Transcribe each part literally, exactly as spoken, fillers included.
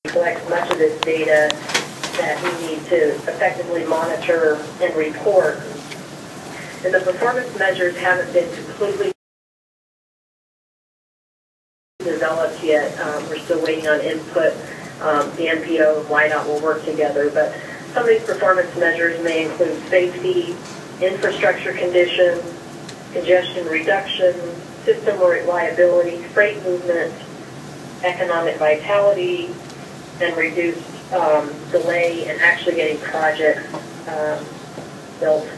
Collects much of this data that we need to effectively monitor and report. And the performance measures haven't been completely developed yet. Um, we're still waiting on input. Um, the N P O and Y DOT will work together, but some of these performance measures may include safety, infrastructure conditions, congestion reduction, system reliability, freight movement, economic vitality, and reduced um, delay in actually getting projects um, built.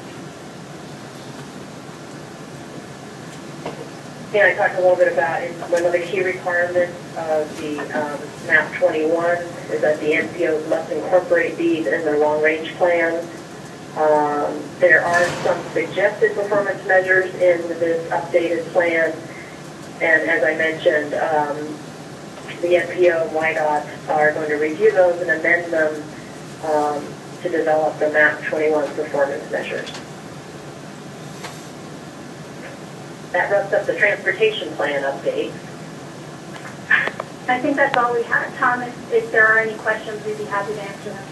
And I talked a little bit about one of the key requirements of the um, map twenty-one is that the N P Os must incorporate these in their long-range plans. Um, there are some suggested performance measures in this updated plan, and as I mentioned, um, the N P O and Y DOT are going to review those and amend them um, to develop the map twenty-one performance measures. That wraps up the transportation plan update. I think that's all we have. Tom, if, if there are any questions, we'd be happy to answer them.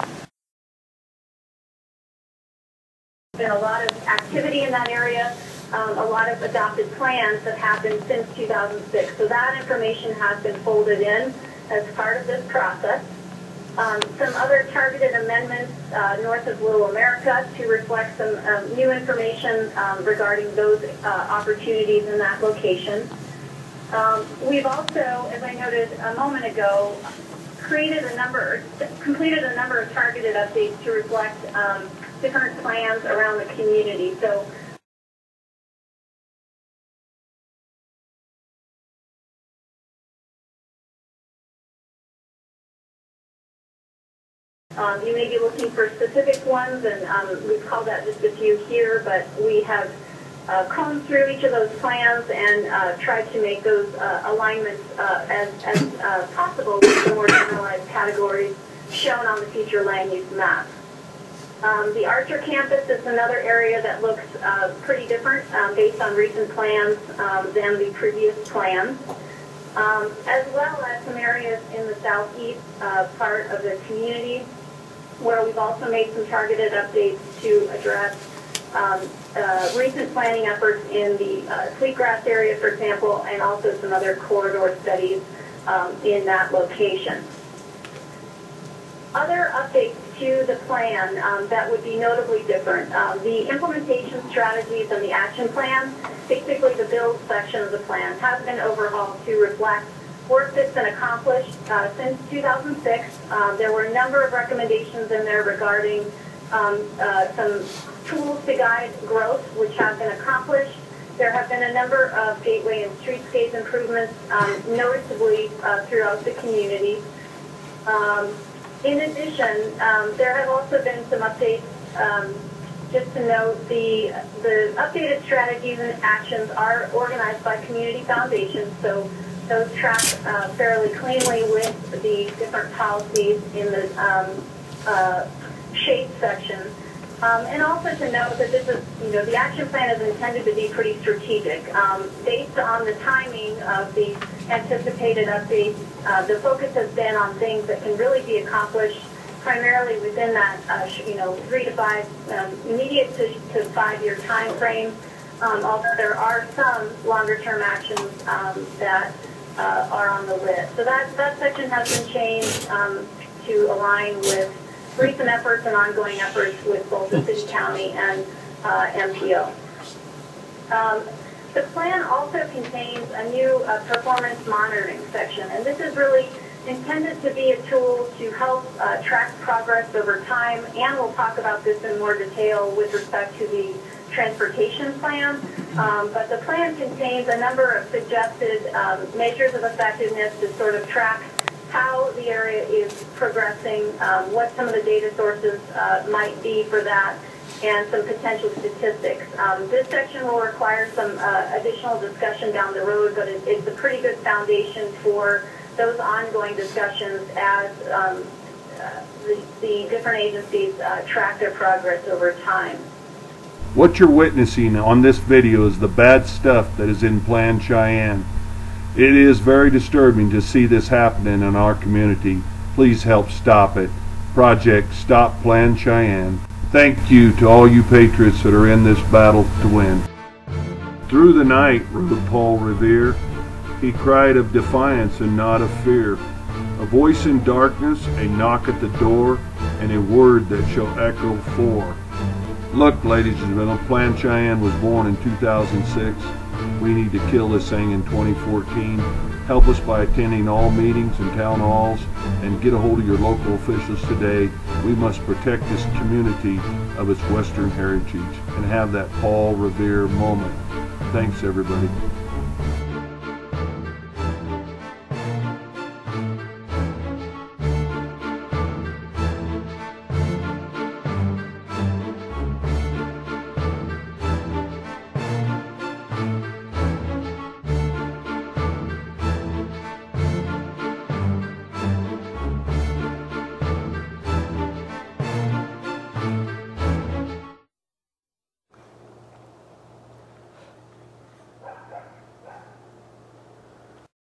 There's been a lot of activity in that area, um, a lot of adopted plans that happened since two thousand six. So that information has been folded in as part of this process. Um, some other targeted amendments uh, north of Little America to reflect some um, new information um, regarding those uh, opportunities in that location. Um, we've also, as I noted a moment ago, created a number, completed a number of targeted updates to reflect um, different plans around the community. So. Um, you may be looking for specific ones, and um, we've called out just a few here, but we have uh, combed through each of those plans and uh, tried to make those uh, alignments uh, as, as uh, possible with the more generalized categories shown on the future land use map. Um, the Archer campus is another area that looks uh, pretty different um, based on recent plans um, than the previous plans, um, as well as some areas in the southeast uh, part of the community, where we've also made some targeted updates to address um, uh, recent planning efforts in the uh, Sweetgrass area, for example, and also some other corridor studies um, in that location. Other updates to the plan um, that would be notably different. Um, the implementation strategies and the action plan, basically the build section of the plan, has been overhauled to reflect work that's been accomplished uh, since two thousand six. Um, there were a number of recommendations in there regarding um, uh, some tools to guide growth, which have been accomplished. There have been a number of gateway and streetscape improvements, um, noticeably uh, throughout the community. Um, in addition, um, there have also been some updates. Um, just to note, the the updated strategies and actions are organized by community foundations, so those track uh, fairly cleanly with the different policies in the um, uh, shade section. Um, and also to note that this is, you know, the action plan is intended to be pretty strategic. Um, based on the timing of the anticipated updates, uh, the focus has been on things that can really be accomplished primarily within that, uh, you know, three to five, um, immediate to, to five-year time frame. Um, although there are some longer-term actions um, that Uh, are on the list. So that, that section has been changed um, to align with recent efforts and ongoing efforts with both the city, county, and uh, M P O. Um, the plan also contains a new uh, performance monitoring section, and this is really intended to be a tool to help uh, track progress over time, and we'll talk about this in more detail with respect to the transportation plan. Um, but the plan contains a number of suggested um, measures of effectiveness to sort of track how the area is progressing, um, what some of the data sources uh, might be for that, and some potential statistics. Um, this section will require some uh, additional discussion down the road, but it, it's a pretty good foundation for those ongoing discussions as um, uh, the, the different agencies uh, track their progress over time. What you're witnessing on this video is the bad stuff that is in Plan Cheyenne. It is very disturbing to see this happening in our community. Please help stop it. Project Stop Plan Cheyenne. Thank you to all you patriots that are in this battle to win. Through the night, wrote Paul Revere, he cried of defiance and not of fear. A voice in darkness, a knock at the door, and a word that shall echo for. Look, ladies and gentlemen, Plan Cheyenne was born in two thousand six. We need to kill this thing in twenty fourteen. Help us by attending all meetings and town halls and get a hold of your local officials today. We must protect this community of its Western heritage and have that Paul Revere moment. Thanks, everybody.